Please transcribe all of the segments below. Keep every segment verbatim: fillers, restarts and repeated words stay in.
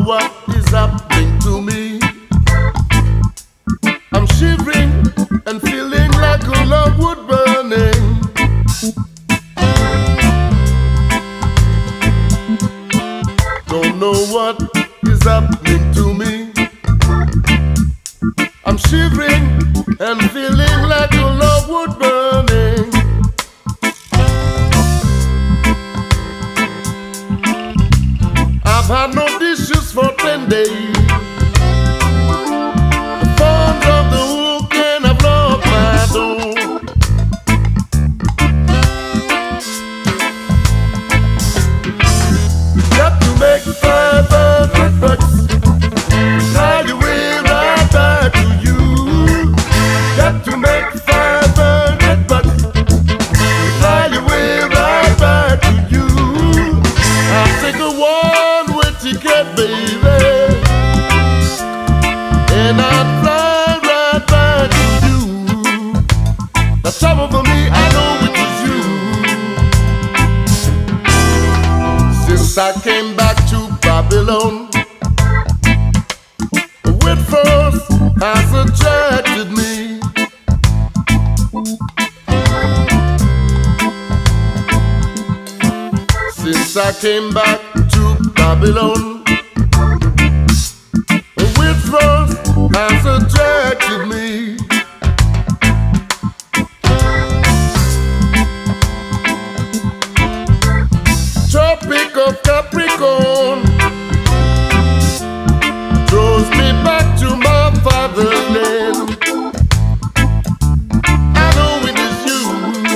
what is happening to me. I'm shivering and feeling like a log wood burning. Don't know what is happening to me. I'm shivering and feeling like a log wood burning. I've had no dishes for ten days. The phone's off the hook and I've locked my door. Got to make five hundred bucks. Fly your way right back to you. Got to make five hundred bucks. Fly your way right back to you. I'll take a one-way ticket, baby, and I'd fly right back to you. The trouble for me, I know it is you. Since I came back to Babylon, with force has attracted me. Since I came back to Babylon, with force has attracted me. Tropic of Capricorn throws me back to my fatherland. I know it is you.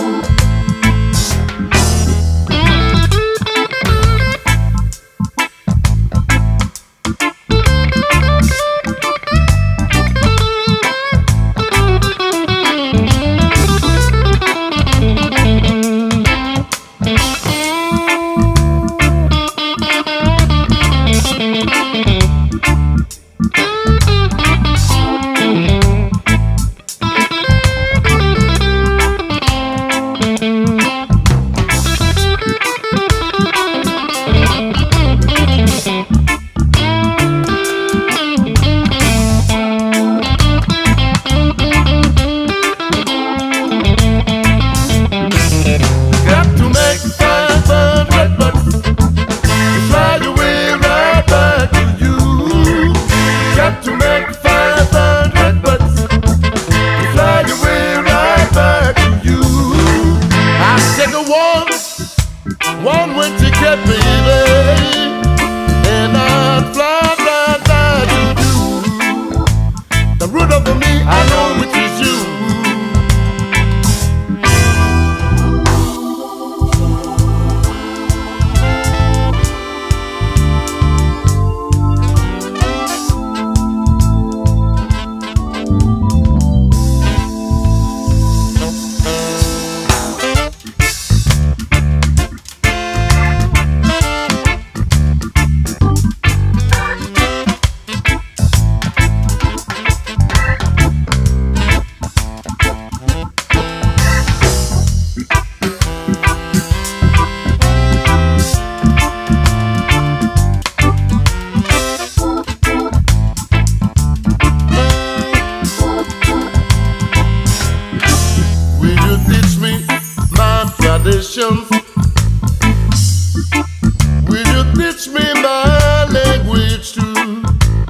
Will you teach me my language too?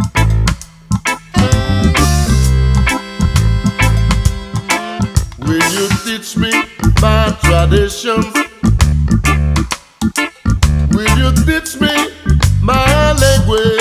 Will you teach me my traditions? Will you teach me my language?